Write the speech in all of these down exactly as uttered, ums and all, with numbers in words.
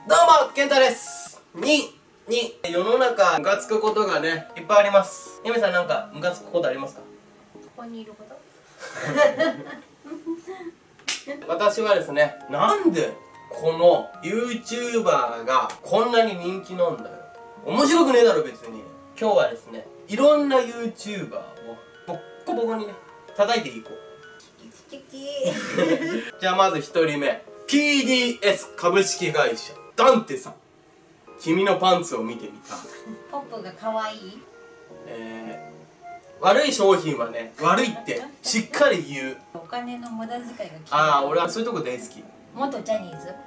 どうも、ケンタです。に、に、世の中、ムカつくことがね、いっぱいあります。ゆめさん、なんか、ムカつくことありますか？ ここにいること私はですね、なんで、この YouTuber がこんなに人気なんだよ。面白くねえだろ、別に。今日はですね、いろんな YouTuber を、ボッコボコにね、叩いていこう。 チキチじゃあまずひとりめ、ピーディーエス 株式会社ダンテさん。君のパンツを見てみた。 ポップが可愛い。 えー、悪い商品はね、悪いってしっかり言う。 お金の無駄遣いが嫌い。 ああ、俺はそういうとこ大好き。 元ジャニーズ。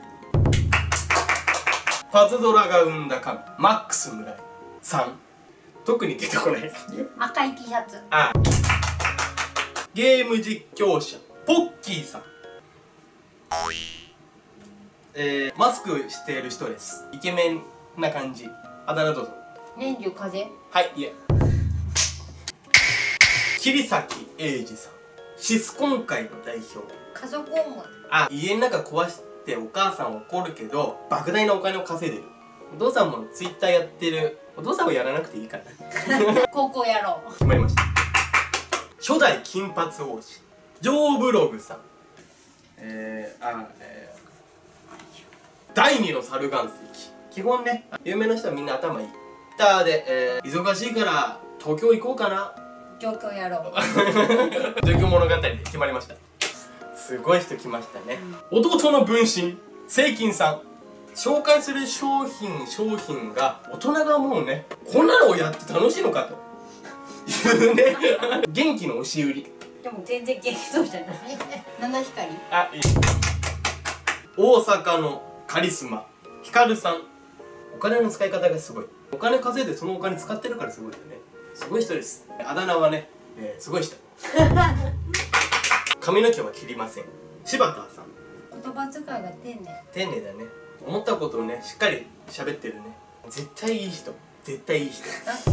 パズドラが生んだ神、マックス村井さん。特に出てこない。 赤い T シャツ。 ああ、ゲーム実況者ポッキーさん。えー、マスクしている人です。イケメンな感じ。あだ名どうぞ。 年中風。 はい、いえ。桐崎英二さん。シスコン会の代表。 家族思い。 あ、家の中壊してお母さん怒るけど莫大なお金を稼いでる。お父さんもツイッターやってる。お父さんはやらなくていいから高校やろう。 決まりました。初代金髪王子ジョーブログさん。えー、あ、えーだいにの猿岩石。基本ね、有名な人はみんな頭いい。ターで、えー、忙しいから東京行こうかな。 状況やろう。 状況物語で決まりました。すごい人来ましたね、うん、弟の分身セイキンさん。紹介する商品商品が大人がもうね、こんなのをやって楽しいのかというね元気の押し売り。 でも全然元気そうじゃない七光。 あ、いい。大阪のカリスマヒカルさん。お金の使い方がすごい。お金稼いでそのお金使ってるからすごいよね。すごい人です。あだ名はね、えー、すごい人髪の毛は切りません柴田さん。 言葉遣いが丁寧。 丁寧だね。思ったことをね、しっかり喋ってるね。絶対いい人。絶対いい人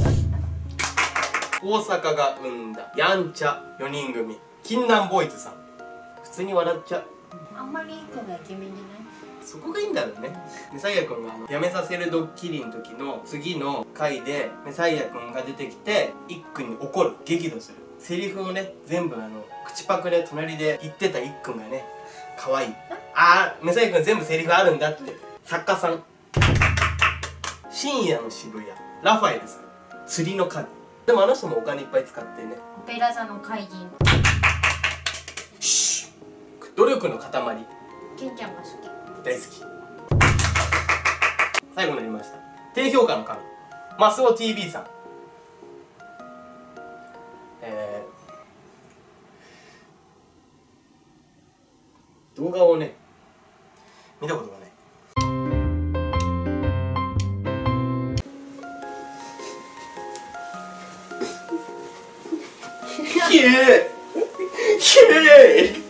大阪が生んだやんちゃよにん組禁断ボーイズさん。普通に笑っちゃう。 あんまりいい子がイケメンじゃない。 そこがいいんだろうね。メサイア君があのやめさせるドッキリの時の次の回でメサイア君が出てきて一君に怒る、激怒するセリフをね、全部あの口パクで隣で言ってた一君がね、可愛い。あー、メサイア君全部セリフあるんだって。作家さん深夜の渋谷ラファエルさん。釣りの神。でもあの人もお金いっぱい使ってね。 オペラ座の怪人。 シュッ、努力の塊。 ケンちゃんが好き。 大好き。最後になりました。低評価の神マスオ ティーブイ さん。えー、動画をね見たことがない。ひえひえ